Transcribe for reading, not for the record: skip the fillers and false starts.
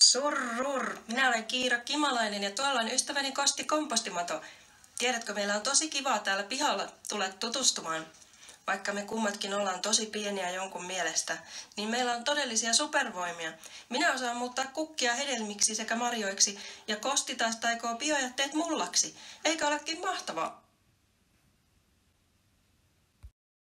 Surrur! Minä olen Kiira Kimalainen ja tuolla on ystäväni Kosti Kompostimato. Tiedätkö, meillä on tosi kivaa täällä pihalla. Tule tutustumaan. Vaikka me kummatkin ollaan tosi pieniä jonkun mielestä, niin meillä on todellisia supervoimia. Minä osaan muuttaa kukkia hedelmiksi sekä marjoiksi ja Kosti taas taikoo biojätteet mullaksi. Eikä olekin mahtavaa?